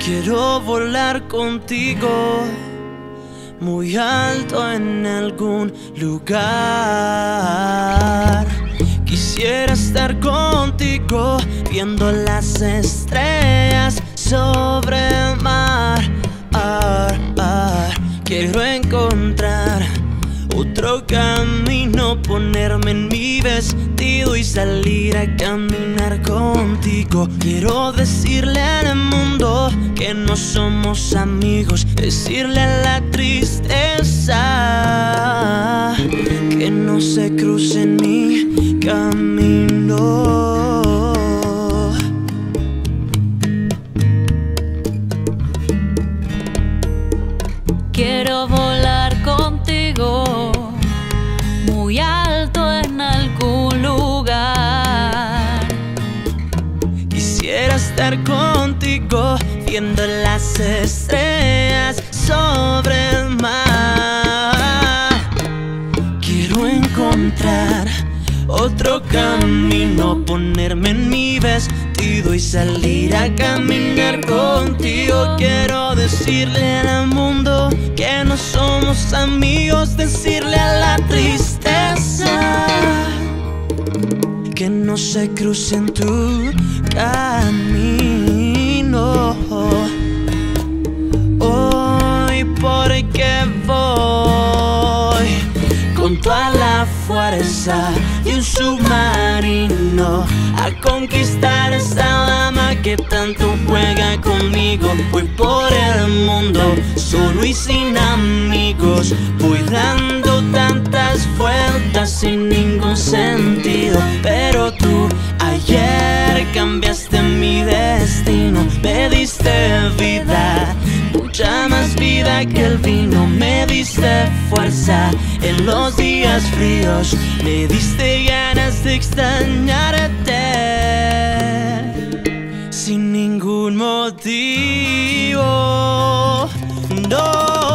Quiero volar contigo muy alto en algún lugar. Quisiera estar contigo viendo las estrellas sobre el mar. Quiero encontrar otro camino, ponerme en mi vestido y salir a caminar contigo. Quiero decirle al mundo que no somos amigos, decirle a la tristeza que no se cruce en mi camino. Quiero volar contigo muy alto en algún lugar. Quisiera estar contigo viendo las estrellas sobre el mar. Quiero encontrar otro camino, ponerme en mi vestido y salir a caminar contigo. Quiero decirle al mundo que no somos amigos, decirle a la tristeza que no se cruce en tu camino. Hoy porque voy con toda la fuerza de un submarino a conquistar esa dama que tanto juega conmigo. Voy por el mundo solo y sin amigos, voy dando tantas vueltas sin ningún sentido. Pero tú ayer cambiaste mi destino, me diste vida, mucha más vida que el vino. Me diste fuerza en los días fríos, me diste ganas de extrañarte sin ningún motivo. No.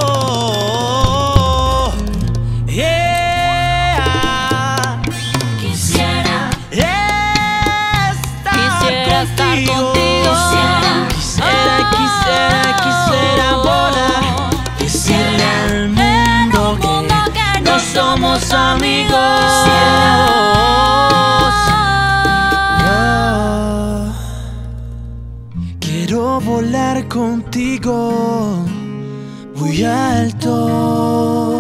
Yeah. Quisiera estar contigo. Quisiera volar, decirle al mundo que no somos amigos. Quiero volar contigo muy alto.